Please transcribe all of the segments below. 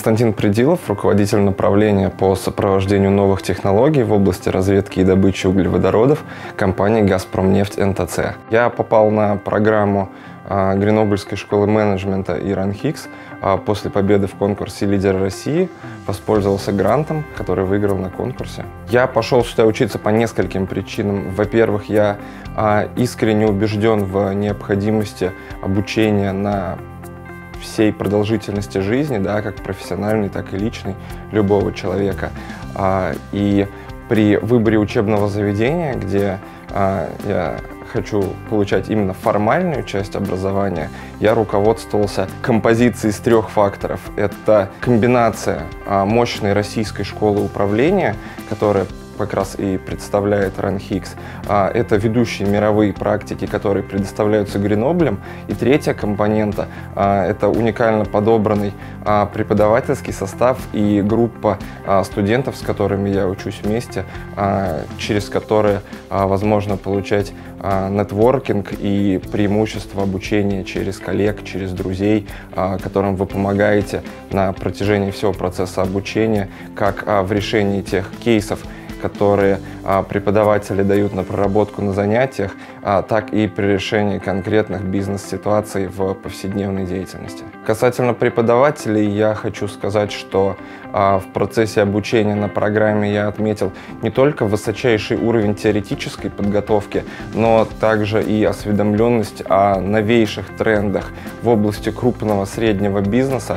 Константин Придилов, руководитель направления по сопровождению новых технологий в области разведки и добычи углеводородов компании «Газпромнефть НТЦ». Я попал на программу Гренобльской школы менеджмента и РАНХИКС после победы в конкурсе «Лидер России», воспользовался грантом, который выиграл на конкурсе. Я пошел сюда учиться по нескольким причинам. Во-первых, я искренне убежден в необходимости обучения на всей продолжительности жизни, да, как профессиональной, так и личной, любого человека. И при выборе учебного заведения, где я хочу получать именно формальную часть образования, я руководствовался композицией из 3 факторов. Это комбинация мощной российской школы управления, которая как раз и представляет РАНХИКС. Это ведущие мировые практики, которые предоставляются Греноблем. И 3-я компонента – это уникально подобранный преподавательский состав и группа студентов, с которыми я учусь вместе, через которые возможно получать нетворкинг и преимущество обучения через коллег, через друзей, которым вы помогаете на протяжении всего процесса обучения, как в решении тех кейсов, которые преподаватели дают на проработку на занятиях, так и при решении конкретных бизнес-ситуаций в повседневной деятельности. Касательно преподавателей, я хочу сказать, что в процессе обучения на программе я отметил не только высочайший уровень теоретической подготовки, но также и осведомленность о новейших трендах в области крупного среднего бизнеса,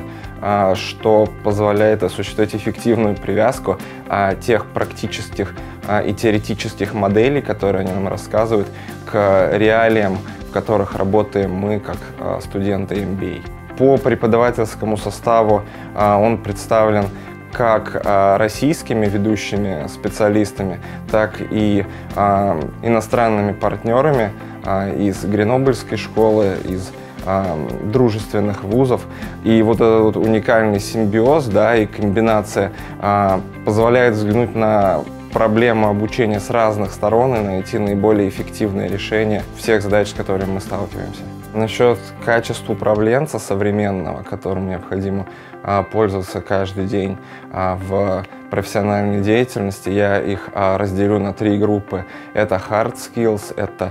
что позволяет осуществлять эффективную привязку тех практических и теоретических моделей, которые они нам рассказывают, к реалиям, в которых работаем мы, как студенты MBA. По преподавательскому составу он представлен как российскими ведущими специалистами, так и иностранными партнерами из Гренобльской школы, из дружественных вузов. И вот этот вот уникальный симбиоз, да, и комбинация позволяет взглянуть на проблему обучения с разных сторон и найти наиболее эффективное решение всех задач, с которыми мы сталкиваемся. Насчет качества управленца современного, которым необходимо пользоваться каждый день в профессиональной деятельности, я их разделю на 3 группы. Это hard skills, это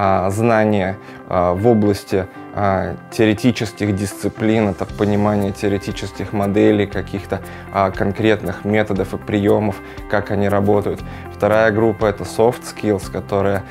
знания в области теоретических дисциплин, это понимание теоретических моделей, каких-то конкретных методов и приемов, как они работают. 2-я группа — это soft skills, которая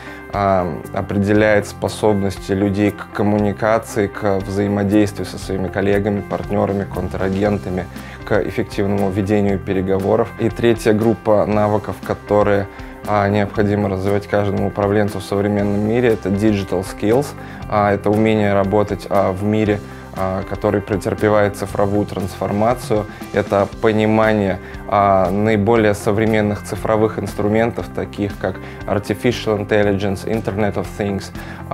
определяет способности людей к коммуникации, к взаимодействию со своими коллегами, партнерами, контрагентами, к эффективному ведению переговоров. И 3-я группа навыков, которые необходимо развивать каждому управленцу в современном мире, это digital skills, это умение работать в мире, который претерпевает цифровую трансформацию, это понимание наиболее современных цифровых инструментов, таких как Artificial Intelligence, Internet of Things,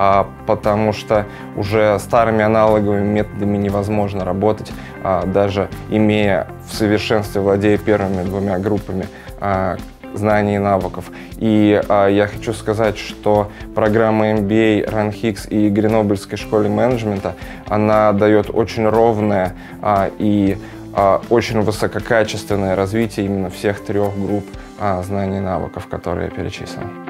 потому что уже старыми аналоговыми методами невозможно работать, даже имея в совершенстве, владея первыми 2 группами знаний и навыков. И я хочу сказать, что программа MBA РАНХИКС и Гренобльской школе менеджмента, она дает очень ровное и очень высококачественное развитие именно всех 3 групп знаний и навыков, которые я перечислил.